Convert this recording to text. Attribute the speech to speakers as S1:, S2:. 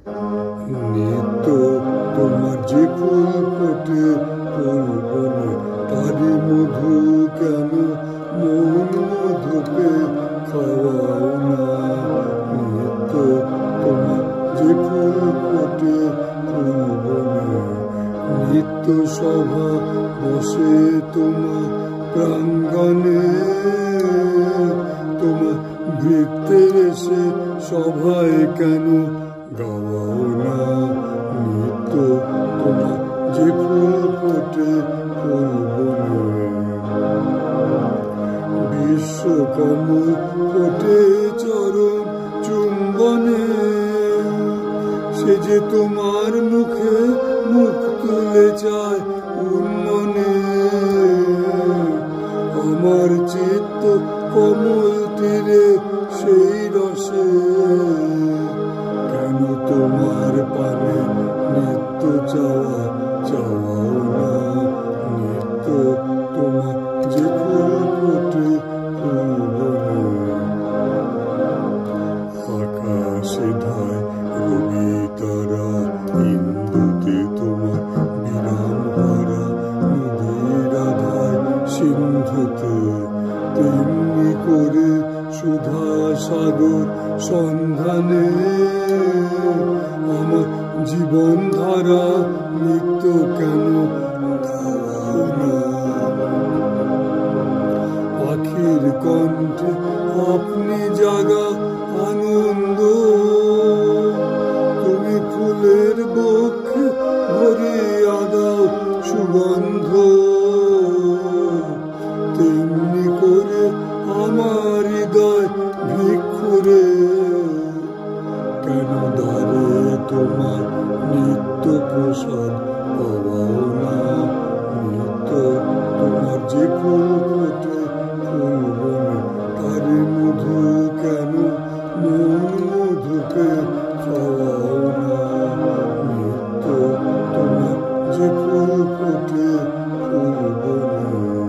S1: নিত্য তোমার যে ফুল ফোটে ফুল বনে তারি মধু কেন মন মধুকে খাওয়াও না। নিত্য তোমার যে ফুল ফোটে ফুল বনে নিত্য সভা বসে তোমার প্রাঙ্গণে তোমার ভৃত্যের এসে সভায় কেন গাওয়াও না। নিত্য তোমার যে ফুল ফোটে ফুল বনে বিশ্বকমল ফোটে চরণ চুম্বনে সে যে তোমার মুখে মুখ তুলে যায় উন্মনে। আমার চিত্ত কমল তীরে সেই রসে কেন তোমার পানে নিত্য চাওয়া চাওয়াও না। নিত্য তোমার যে ফুল ফোটে ফুল বনে আকাশে ধায় রবি তারা ইন্দুতে তোমার বিরাম ভরা নদীর আধায় সিন্ধুতে তেমনি করে সুধা সাগর সন্ধানে আমার জীবন ধারা নিত্য কেন ধাওয়াও না। পাখির কণ্ঠে আপনি জাগা আনন্দ তুমি ফুলের বক্ষে ভরিয়া দাও সুগন্ধ। তেমনি করে আমার হৃদয় ভিক্ষুরে কেন দ্বারে তোমার নিত্য প্রসাদ পাওয়াও না। নিত্য তোমার যে ফুল ফোটে ফুল বনে তারে মধু কেন মন মধুকে খাওয়াও না। নিত্য তোমার যে ফুল ফোটে ফুল বনে